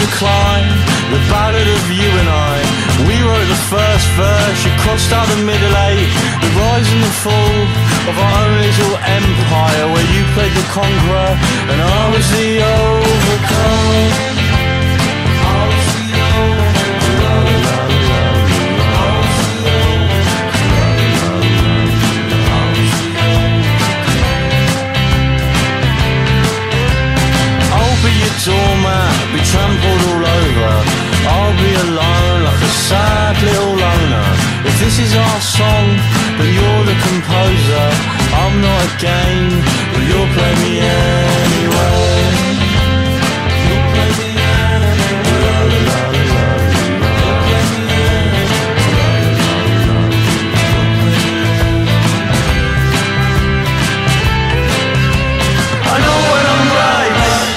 decline, the ballad of you and I. We wrote the first verse, you crossed out the middle eight. The rise and the fall of our own little empire, where you played the conqueror and I was the overcome. Doormat, be trampled all over. I'll be alone like a sad little loner. If this is our song, but you're the composer, I'm not a game, but you'll play me anyway. You'll play me I know when I'm right,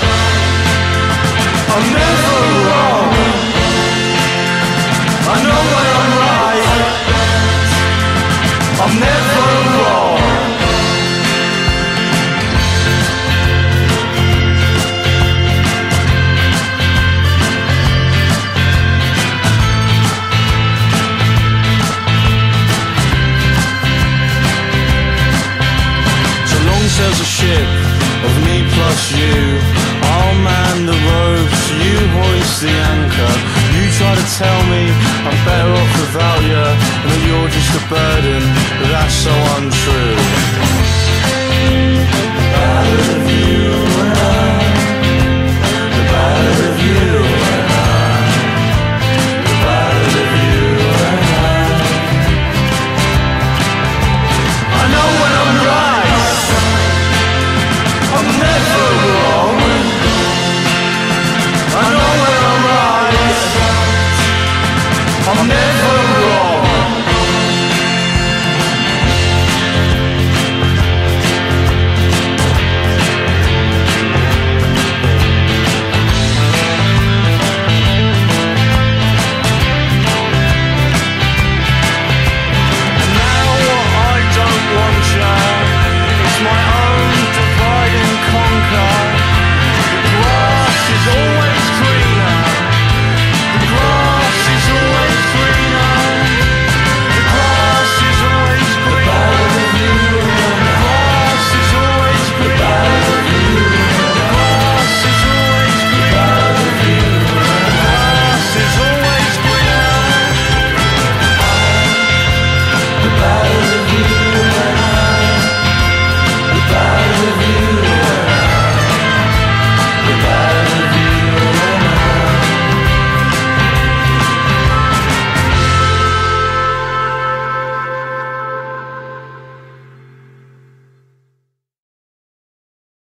I'm never wrong. I know when I'm right, I'm never wrong. So long sails a ship of me plus you. I'll man the ropes, you hoist the anchor. You try to tell me I'm better off without you, and that you're just a burden, but that's so untrue.